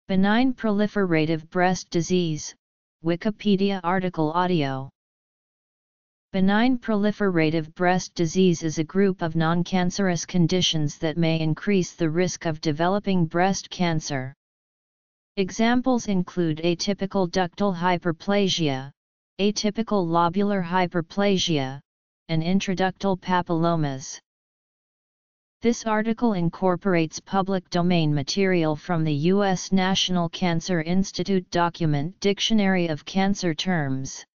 Benign proliferative breast disease, Wikipedia article audio. Benign proliferative breast disease is a group of non-cancerous conditions that may increase the risk of developing breast cancer. Examples include atypical ductal hyperplasia, atypical lobular hyperplasia, and intraductal papillomas. This article incorporates public domain material from the U.S. National Cancer Institute document Dictionary of Cancer Terms.